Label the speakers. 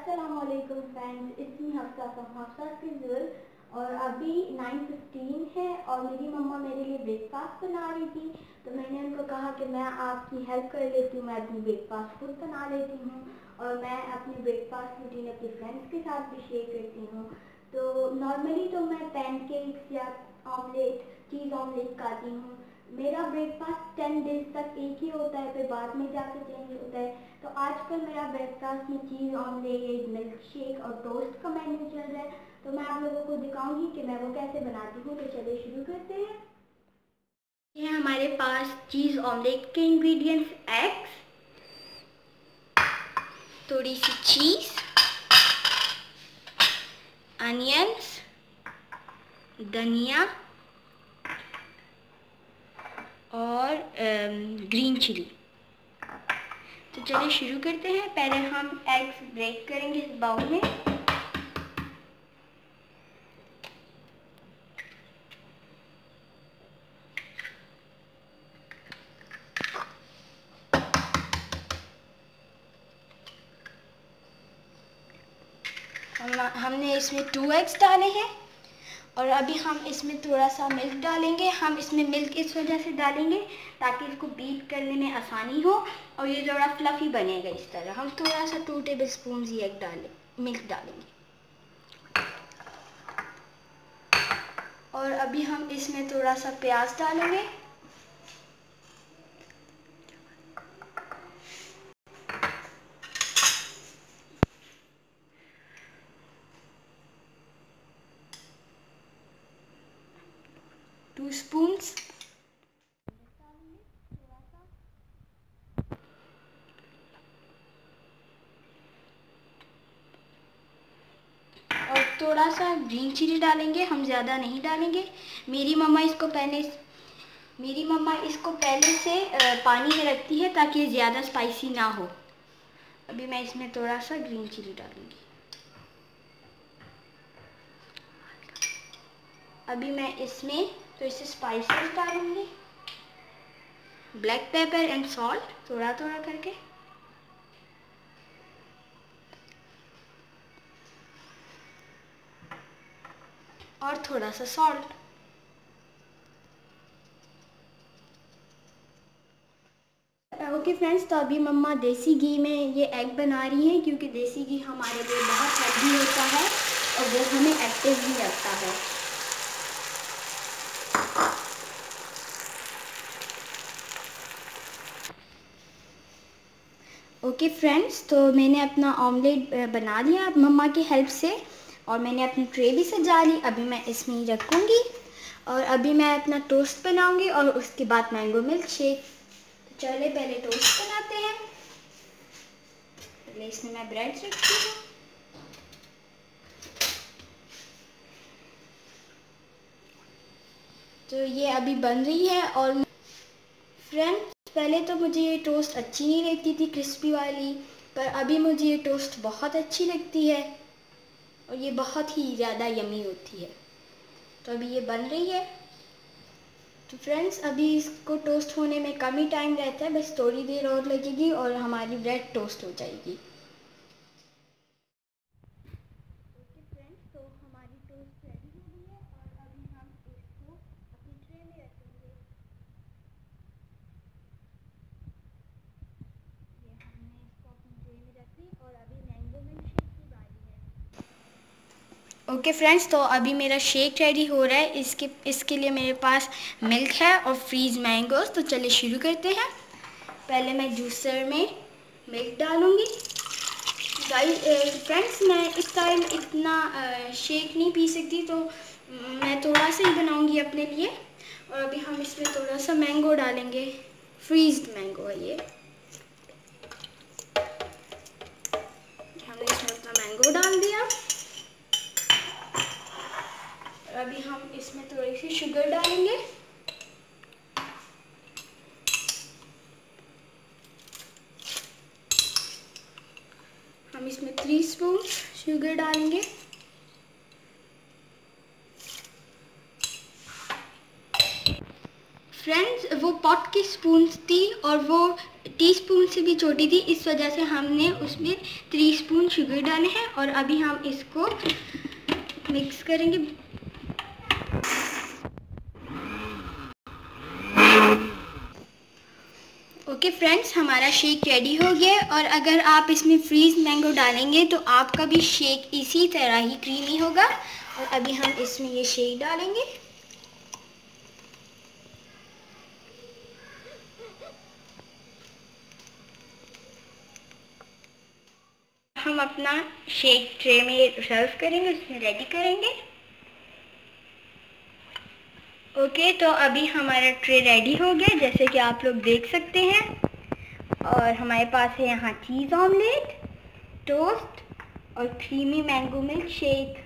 Speaker 1: अस्सलामुअलैकुम फ्रेंड्स, इसमें हफ्ता फ्रॉम हफ्सा की ज़रूर। और अभी 9:15 है और मेरी मम्मा मेरे लिए ब्रेकफास्ट बना रही थी, तो मैंने उनको कहा कि मैं आपकी हेल्प कर लेती हूँ, मैं अपनी ब्रेकफास्ट खुद बना लेती हूँ और मैं अपनी ब्रेकफास्ट रूटीन अपने फ्रेंड्स के साथ भी शेयर करती हूँ। तो नॉर्मली तो मैं पैनकेक्स या ऑमलेट, चीज़ ऑमलेट खाती हूँ। मेरा ब्रेकफास्ट 10 डेज तक एक ही होता है, फिर बाद में जाके चेंज होता है। तो आजकल मेरा ब्रेकफास्ट में चीज़ ऑमलेट, मिल्क शेक और टोस्ट का मेन्यू चल रहा है, तो मैं आप लोगों को दिखाऊंगी कि मैं वो कैसे बनाती हूँ। तो चलिए शुरू करते हैं। ये हमारे पास चीज़ ऑमलेट के इंग्रेडिएंट्स: एग्स, थोड़ी सी चीज़, अनियंस, धनिया और ग्रीन चिली। तो चलिए शुरू करते हैं। पहले हम एग्स ब्रेक करेंगे इस बाउल में। हमने इसमें 2 एग्स डाले हैं और अभी हम इसमें थोड़ा सा मिल्क डालेंगे। हम इसमें मिल्क इस वजह से डालेंगे ताकि इसको बीट करने में आसानी हो और ये थोड़ा फ्लफ़ी बनेगा। इस तरह हम थोड़ा सा 2 टेबलस्पून ही मिल्क डालेंगे। और अभी हम इसमें थोड़ा सा प्याज डालेंगे। टू स्पून्स और थोड़ा सा ग्रीन चिली डालेंगे, हम ज़्यादा नहीं डालेंगे। मेरी मम्मा इसको पहले से पानी में रखती है ताकि ये ज़्यादा स्पाइसी ना हो। अभी मैं इसमें थोड़ा सा ग्रीन चिली डालूंगी। अभी मैं इसमें तो इससे स्पाइसेस डालूंगी, ब्लैक पेपर एंड सॉल्ट थोड़ा थोड़ा करके। और थोड़ा सा सॉल्ट। ओके फ्रेंड्स, तो अभी मम्मा देसी घी में ये एग बना रही हैं क्योंकि देसी घी हमारे लिए बहुत हेल्दी होता है और वो हमें एक्टिव भी रखता है। ओके फ्रेंड्स, तो मैंने अपना ऑमलेट बना लिया मम्मा की हेल्प से और मैंने अपनी ट्रे भी सजा ली। अभी मैं इसमें ही रखूँगी और अभी मैं अपना टोस्ट बनाऊँगी और उसके बाद मैंगो मिल्क शेक। तो चलिए पहले टोस्ट बनाते हैं। पहले इसमें मैं ब्रेड रखती हूँ। तो ये अभी बन रही है। और फ्रेंड्स, पहले तो मुझे ये टोस्ट अच्छी नहीं लगती थी क्रिस्पी वाली, पर अभी मुझे ये टोस्ट बहुत अच्छी लगती है और ये बहुत ही ज़्यादा यमी होती है। तो अभी ये बन रही है। तो फ्रेंड्स, अभी इसको टोस्ट होने में कम ही टाइम रहता है, बस थोड़ी देर और लगेगी और हमारी ब्रेड टोस्ट हो जाएगी। ओके फ्रेंड्स, तो हमारी टोस्ट रेडी हो गई है और अभी हम इसको अपनी ट्रे में रखेंगे। ये हमने इसको अपनी ट्रे में रख ली और अभी मैंगो मिल्क शेक की बारी है। ओके फ्रेंड्स, तो अभी मेरा शेक रेडी हो रहा है। इसके लिए मेरे पास मिल्क है और फ्रीज मैंगोज। तो चलिए शुरू करते हैं। पहले मैं जूसर में मिल्क डालूँगी। फ्रेंड्स, मैं इस टाइम इतना शेक नहीं पी सकती, तो मैं थोड़ा सा ही बनाऊँगी अपने लिए। और अभी हम इसमें थोड़ा सा मैंगो डालेंगे, फ्रीज्ड मैंगो है ये। हमने इसमें अपना मैंगो डाल दिया और अभी हम इसमें थोड़ी सी शुगर डालेंगे। हम इसमें 3 स्पून शुगर डालेंगे।
Speaker 2: फ्रेंड्स वो पॉट की स्पून्स थी और वो टीस्पून से भी छोटी थी, इस वजह से हमने उसमें 3 स्पून शुगर डाले हैं और अभी हम इसको मिक्स करेंगे। ओके फ्रेंड्स, हमारा शेक रेडी हो गया और अगर आप इसमें फ्रीज मैंगो डालेंगे तो आपका भी शेक इसी तरह ही क्रीमी होगा। और अभी हम इसमें ये शेक डालेंगे। हम अपना शेक ट्रे में सर्व करेंगे, उसमें रेडी करेंगे। ओके, तो अभी हमारा ट्रे रेडी हो गया जैसे कि आप लोग देख सकते हैं। और हमारे पास है यहाँ चीज़ ऑमलेट, टोस्ट और क्रीमी मैंगो मिल्क शेक।